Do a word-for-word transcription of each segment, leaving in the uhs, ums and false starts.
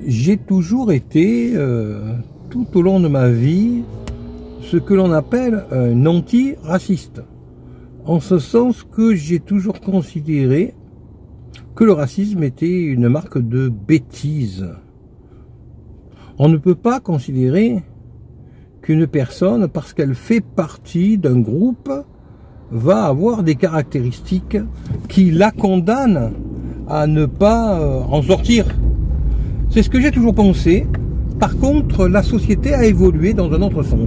J'ai toujours été, euh, tout au long de ma vie, ce que l'on appelle un anti-raciste. En ce sens que j'ai toujours considéré que le racisme était une marque de bêtise. On ne peut pas considérer qu'une personne, parce qu'elle fait partie d'un groupe, va avoir des caractéristiques qui la condamnent à ne pas en sortir. C'est ce que j'ai toujours pensé. Par contre, la société a évolué dans un autre sens.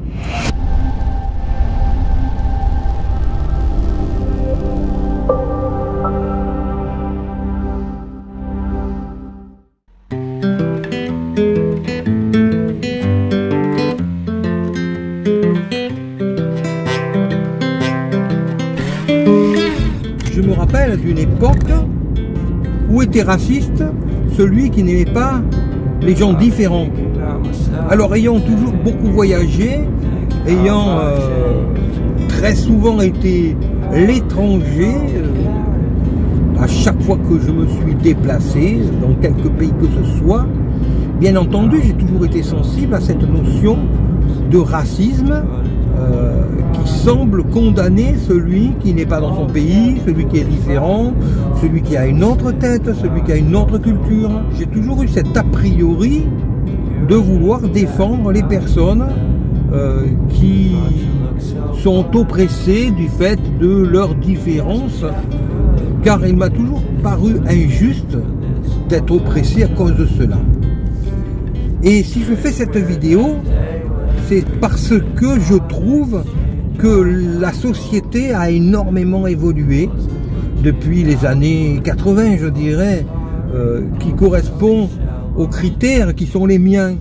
Je me rappelle d'une époque où était raciste celui qui n'aimait pas les gens différents. Alors, ayant toujours beaucoup voyagé, ayant euh, très souvent été l'étranger, euh, à chaque fois que je me suis déplacé dans quelque pays que ce soit, bien entendu, j'ai toujours été sensible à cette notion de racisme euh, qui semble condamner celui qui n'est pas dans son pays, celui qui est différent, celui qui a une autre tête, celui qui a une autre culture. J'ai toujours eu cet a priori de vouloir défendre les personnes euh, qui sont oppressées du fait de leur différence, car il m'a toujours paru injuste d'être oppressé à cause de cela. Et si je fais cette vidéo, c'est parce que je trouve que la société a énormément évolué depuis les années quatre-vingt, je dirais, euh, qui correspond aux critères qui sont les miens.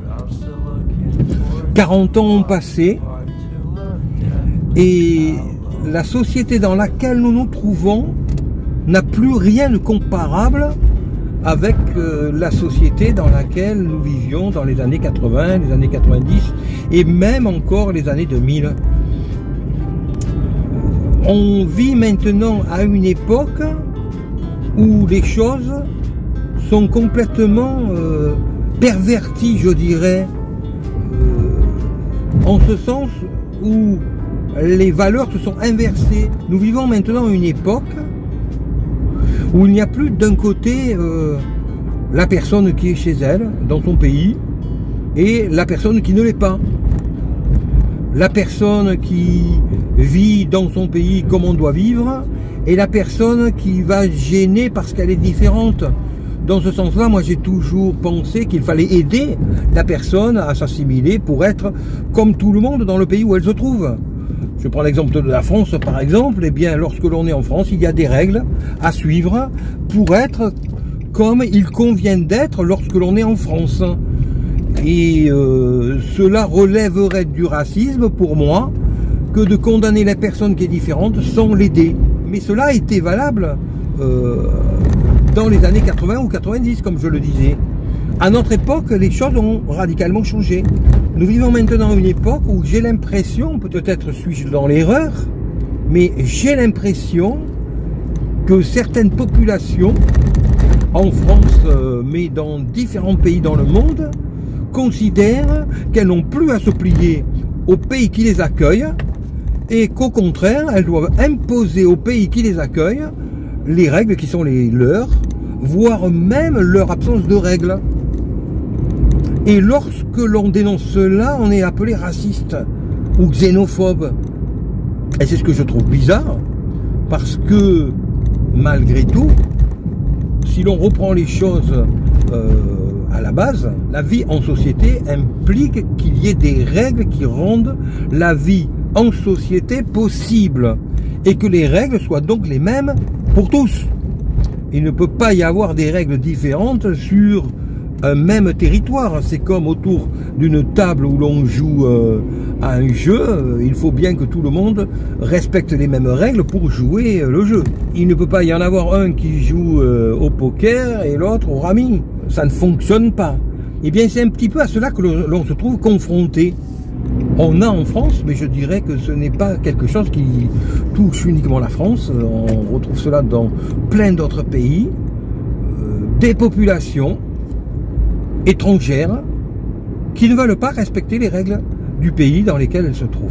quarante ans ont passé et la société dans laquelle nous nous trouvons n'a plus rien de comparable avec euh, la société dans laquelle nous vivions dans les années quatre-vingt, les années quatre-vingt-dix et même encore les années deux mille. On vit maintenant à une époque où les choses sont complètement euh, perverties, je dirais, euh, en ce sens où les valeurs se sont inversées. Nous vivons maintenant une époque où il n'y a plus d'un côté euh, la personne qui est chez elle, dans son pays, et la personne qui ne l'est pas. La personne qui vit dans son pays comme on doit vivre, et la personne qui va gêner parce qu'elle est différente. Dans ce sens-là, moi j'ai toujours pensé qu'il fallait aider la personne à s'assimiler pour être comme tout le monde dans le pays où elle se trouve. Je prends l'exemple de la France par exemple, et bien lorsque l'on est en France, il y a des règles à suivre pour être comme il convient d'être lorsque l'on est en France. Et euh, cela relèverait du racisme pour moi que de condamner la personne qui est différente sans l'aider. Mais cela a été valable euh, dans les années quatre-vingt ou quatre-vingt-dix, comme je le disais. À notre époque, les choses ont radicalement changé. Nous vivons maintenant une époque où j'ai l'impression, peut-être suis-je dans l'erreur, mais j'ai l'impression que certaines populations, en France, euh, mais dans différents pays dans le monde, considèrent qu'elles n'ont plus à se plier au pays qui les accueille et qu'au contraire, elles doivent imposer au pays qui les accueille les règles qui sont les leurs, voire même leur absence de règles. Et lorsque l'on dénonce cela, on est appelé raciste ou xénophobe. Et c'est ce que je trouve bizarre, parce que malgré tout, si l'on reprend les choses euh, à la base, la vie en société implique qu'il y ait des règles qui rendent la vie en société possible et que les règles soient donc les mêmes pour tous. Il ne peut pas y avoir des règles différentes sur un même territoire. C'est comme autour d'une table où l'on joue euh, à un jeu, il faut bien que tout le monde respecte les mêmes règles pour jouer euh, le jeu. Il ne peut pas y en avoir un qui joue euh, au poker et l'autre au rami. Ça ne fonctionne pas. Et bien c'est un petit peu à cela que l'on se trouve confronté. On a en France, mais je dirais que ce n'est pas quelque chose qui touche uniquement la France. On retrouve cela dans plein d'autres pays. Euh, des populations étrangères qui ne veulent pas respecter les règles du pays dans lesquels elles se trouvent.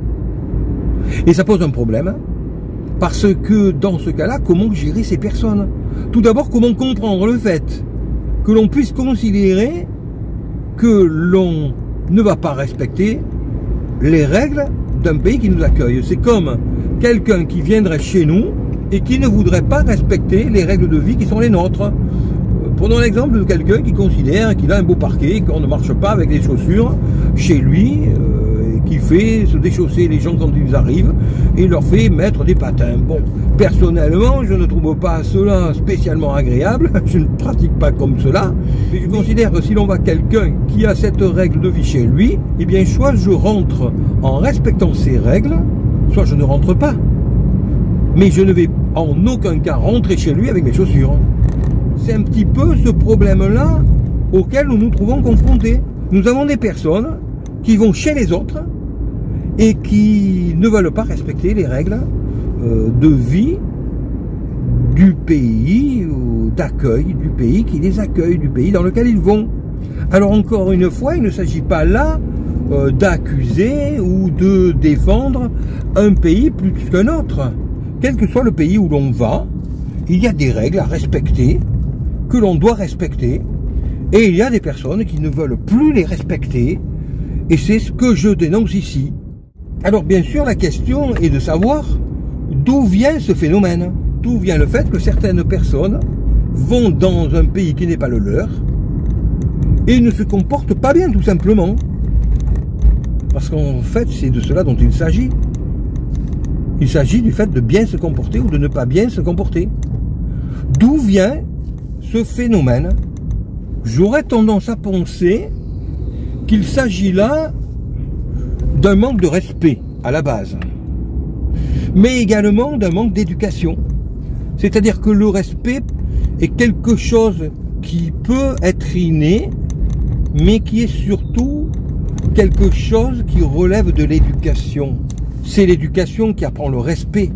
Et ça pose un problème, parce que dans ce cas-là, comment gérer ces personnes? Tout d'abord, comment comprendre le fait que l'on puisse considérer que l'on ne va pas respecter les règles d'un pays qui nous accueille. C'est comme quelqu'un qui viendrait chez nous et qui ne voudrait pas respecter les règles de vie qui sont les nôtres. Prenons l'exemple de quelqu'un qui considère qu'il a un beau parquet, qu'on ne marche pas avec des chaussures chez lui, euh, qui fait se déchausser les gens quand ils arrivent et leur fait mettre des patins. Bon, personnellement, je ne trouve pas cela spécialement agréable, je ne pratique pas comme cela, mais je considère que si l'on voit quelqu'un qui a cette règle de vie chez lui, eh bien, soit je rentre en respectant ces règles, soit je ne rentre pas. Mais je ne vais en aucun cas rentrer chez lui avec mes chaussures. C'est un petit peu ce problème-là auquel nous nous trouvons confrontés. Nous avons des personnes qui vont chez les autres et qui ne veulent pas respecter les règles euh, de vie du pays, d'accueil du pays qui les accueille, du pays dans lequel ils vont. Alors encore une fois, il ne s'agit pas là euh, d'accuser ou de défendre un pays plus qu'un autre. Quel que soit le pays où l'on va, il y a des règles à respecter, que l'on doit respecter, et il y a des personnes qui ne veulent plus les respecter, et c'est ce que je dénonce ici. Alors bien sûr, la question est de savoir d'où vient ce phénomène, d'où vient le fait que certaines personnes vont dans un pays qui n'est pas le leur, et ne se comportent pas bien tout simplement. Parce qu'en fait, c'est de cela dont il s'agit. Il s'agit du fait de bien se comporter ou de ne pas bien se comporter. D'où vient ce phénomène? J'aurais tendance à penser qu'il s'agit là d'un manque de respect à la base, mais également d'un manque d'éducation. C'est-à-dire que le respect est quelque chose qui peut être inné, mais qui est surtout quelque chose qui relève de l'éducation. C'est l'éducation qui apprend le respect.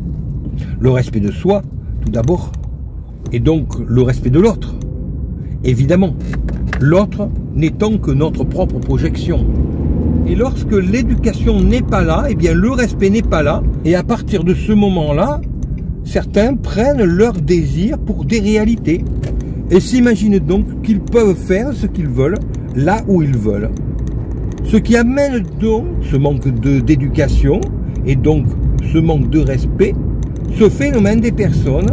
Le respect de soi, tout d'abord, et donc le respect de l'autre. Évidemment, l'autre n'étant que notre propre projection. Et lorsque l'éducation n'est pas là, eh bien le respect n'est pas là, et à partir de ce moment-là, certains prennent leur désir pour des réalités, et s'imaginent donc qu'ils peuvent faire ce qu'ils veulent, là où ils veulent. Ce qui amène donc ce manque d'éducation et donc ce manque de respect, ce phénomène des personnes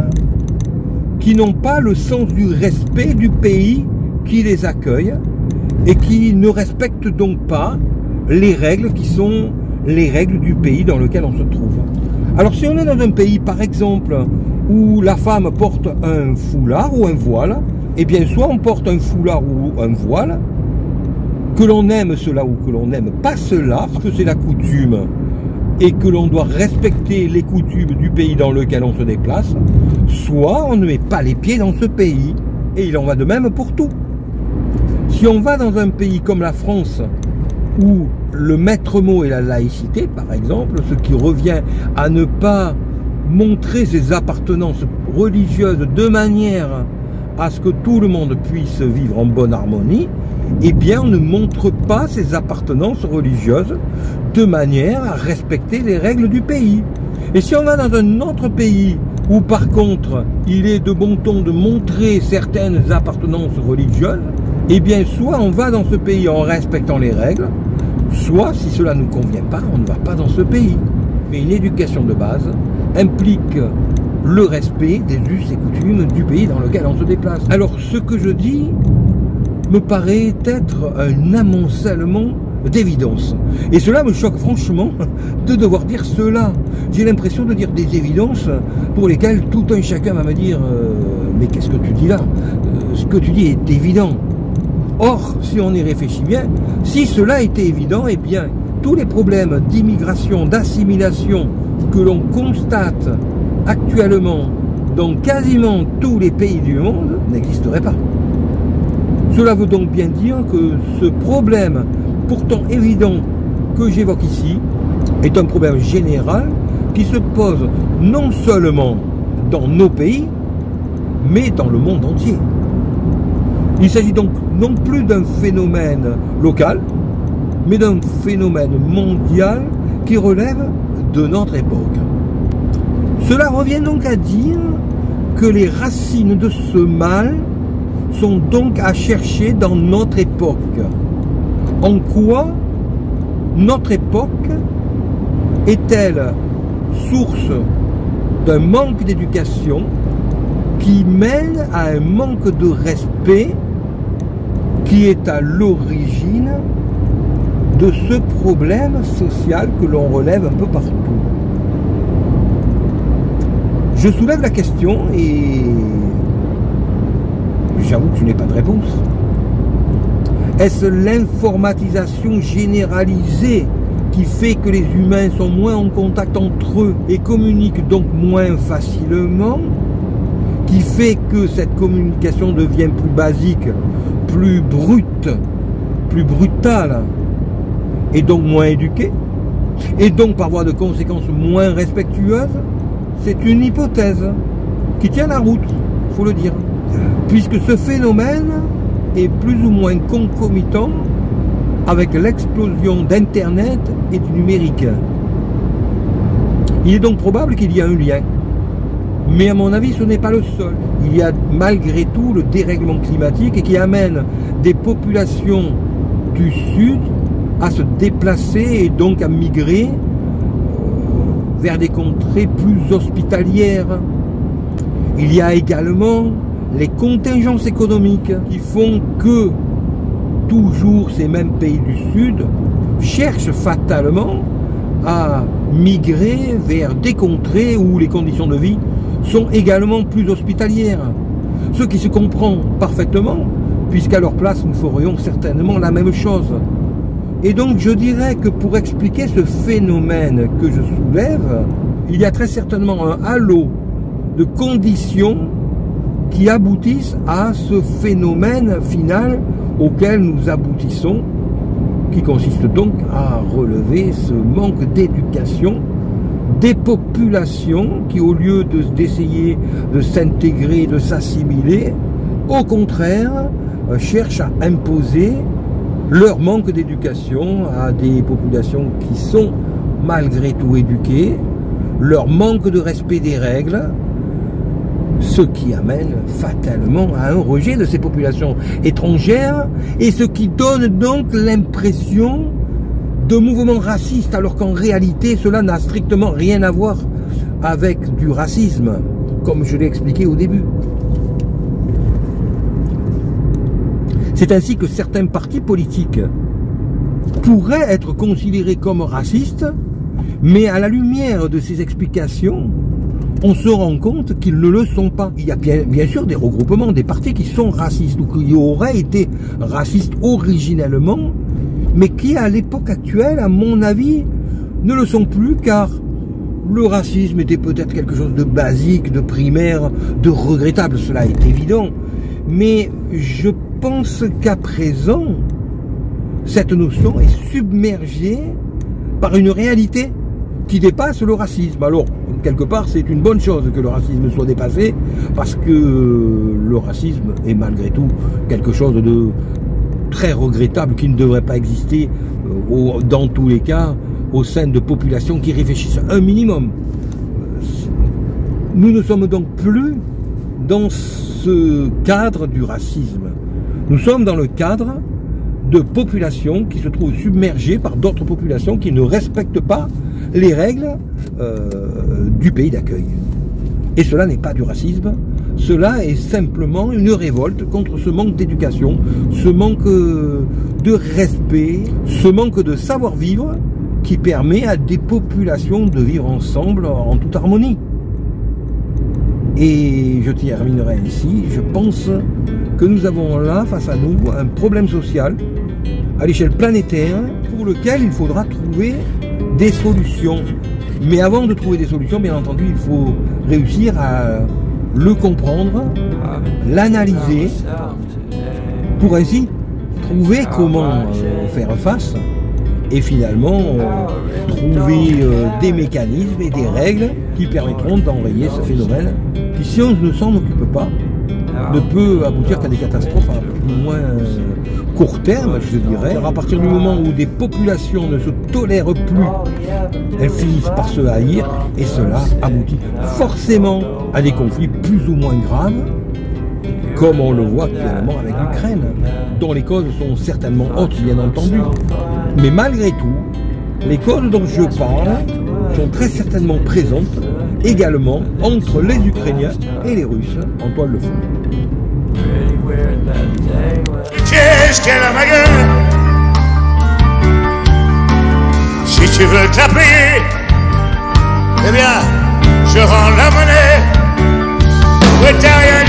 qui n'ont pas le sens du respect du pays qui les accueille et qui ne respectent donc pas les règles qui sont les règles du pays dans lequel on se trouve. Alors si on est dans un pays par exemple où la femme porte un foulard ou un voile, eh bien soit on porte un foulard ou un voile, que l'on aime cela ou que l'on n'aime pas cela, parce que c'est la coutume et que l'on doit respecter les coutumes du pays dans lequel on se déplace, soit on ne met pas les pieds dans ce pays, et il en va de même pour tout. Si on va dans un pays comme la France, où le maître mot est la laïcité, par exemple, ce qui revient à ne pas montrer ses appartenances religieuses de manière à ce que tout le monde puisse vivre en bonne harmonie, eh bien on ne montre pas ses appartenances religieuses de manière à respecter les règles du pays. Et si on va dans un autre pays où par contre il est de bon ton de montrer certaines appartenances religieuses, eh bien soit on va dans ce pays en respectant les règles, soit si cela ne nous convient pas, on ne va pas dans ce pays. Mais une éducation de base implique le respect des us et coutumes du pays dans lequel on se déplace. Alors ce que je dis me paraît être un amoncellement d'évidence. Et cela me choque franchement de devoir dire cela. J'ai l'impression de dire des évidences pour lesquelles tout un chacun va me dire euh, mais qu'est-ce que tu dis là? euh, Ce que tu dis est évident. Or, si on y réfléchit bien, si cela était évident, eh bien, tous les problèmes d'immigration, d'assimilation que l'on constate actuellement dans quasiment tous les pays du monde n'existeraient pas. Cela veut donc bien dire que ce problème, pourtant évident, que j'évoque ici, est un problème général qui se pose non seulement dans nos pays, mais dans le monde entier. Il s'agit donc non plus d'un phénomène local, mais d'un phénomène mondial qui relève de notre époque. Cela revient donc à dire que les racines de ce mal sont donc à chercher dans notre époque. En quoi notre époque est-elle source d'un manque d'éducation qui mène à un manque de respect qui est à l'origine de ce problème social que l'on relève un peu partout? Je soulève la question et j'avoue que je n'ai pas de réponse. Est-ce l'informatisation généralisée qui fait que les humains sont moins en contact entre eux et communiquent donc moins facilement, qui fait que cette communication devient plus basique, plus brute, plus brutale, et donc moins éduquée, et donc par voie de conséquence moins respectueuse? C'est une hypothèse qui tient la route, il faut le dire, puisque ce phénomène est plus ou moins concomitant avec l'explosion d'Internet et du numérique. Il est donc probable qu'il y a un lien. Mais à mon avis, ce n'est pas le seul. Il y a malgré tout le dérèglement climatique qui amène des populations du Sud à se déplacer et donc à migrer vers des contrées plus hospitalières. Il y a également les contingences économiques qui font que toujours ces mêmes pays du Sud cherchent fatalement à migrer vers des contrées où les conditions de vie sont également plus hospitalières. Ce qui se comprend parfaitement, puisqu'à leur place nous ferions certainement la même chose. Et donc je dirais que pour expliquer ce phénomène que je soulève, il y a très certainement un halo de conditions qui aboutissent à ce phénomène final auquel nous aboutissons, qui consiste donc à relever ce manque d'éducation des populations qui, au lieu d'essayer de s'intégrer, de s'assimiler, au contraire, cherchent à imposer leur manque d'éducation à des populations qui sont malgré tout éduquées, leur manque de respect des règles, ce qui amène fatalement à un rejet de ces populations étrangères et ce qui donne donc l'impression de mouvements racistes alors qu'en réalité cela n'a strictement rien à voir avec du racisme, comme je l'ai expliqué au début. C'est ainsi que certains partis politiques pourraient être considérés comme racistes, mais à la lumière de ces explications, on se rend compte qu'ils ne le sont pas. Il y a bien, bien sûr des regroupements, des partis qui sont racistes ou qui auraient été racistes originellement, mais qui à l'époque actuelle, à mon avis, ne le sont plus, car le racisme était peut-être quelque chose de basique, de primaire, de regrettable, cela est évident. Mais je pense qu'à présent, cette notion est submergée par une réalité qui dépasse le racisme. Alors, quelque part, c'est une bonne chose que le racisme soit dépassé, parce que le racisme est malgré tout quelque chose de très regrettable qui ne devrait pas exister euh, dans tous les cas au sein de populations qui réfléchissent un minimum. Nous ne sommes donc plus dans ce cadre du racisme. Nous sommes dans le cadre de populations qui se trouvent submergées par d'autres populations qui ne respectent pas les règles euh, du pays d'accueil. Et cela n'est pas du racisme, cela est simplement une révolte contre ce manque d'éducation, ce manque de respect, ce manque de savoir-vivre qui permet à des populations de vivre ensemble en toute harmonie. Et je terminerai ici, je pense que nous avons là face à nous un problème social à l'échelle planétaire pour lequel il faudra trouver des solutions. Mais avant de trouver des solutions, bien entendu, il faut réussir à le comprendre, l'analyser, pour ainsi trouver comment euh, faire face et finalement euh, trouver euh, des mécanismes et des règles qui permettront d'enrayer ce phénomène qui, si on ne s'en occupe pas, ne peut aboutir qu'à des catastrophes à plus ou moins euh, court terme, je dirais. À partir du moment où des populations ne se tolèrent plus, elles finissent par se haïr, et cela aboutit forcément à des conflits plus ou moins graves, comme on le voit actuellement avec l'Ukraine, dont les causes sont certainement autres, bien entendu. Mais malgré tout, les causes dont je parle sont très certainement présentes également entre les Ukrainiens et les Russes en toile de fond. Si tu veux taper, eh bien, je rends la monnaie. Ouais, t'as rien